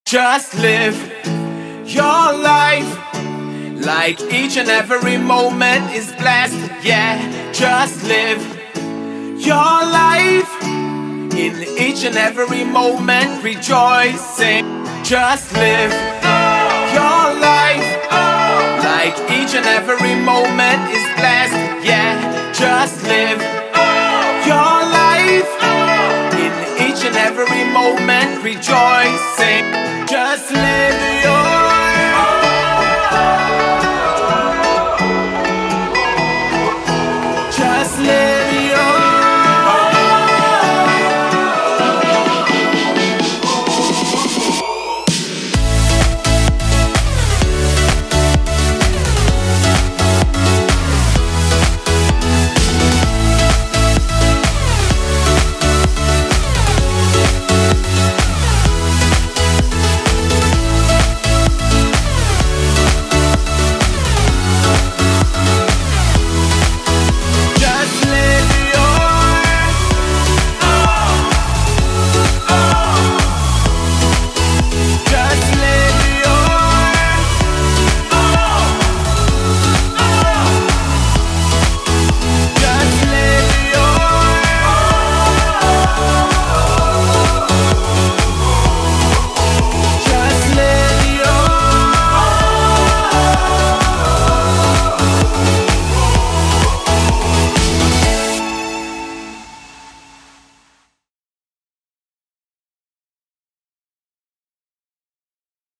Just live your life like each and every moment is blessed. Yeah, just live your life in each and every moment, rejoicing. Just live your life like each and every moment is blessed. Yeah, just live your life in each and every moment, rejoicing.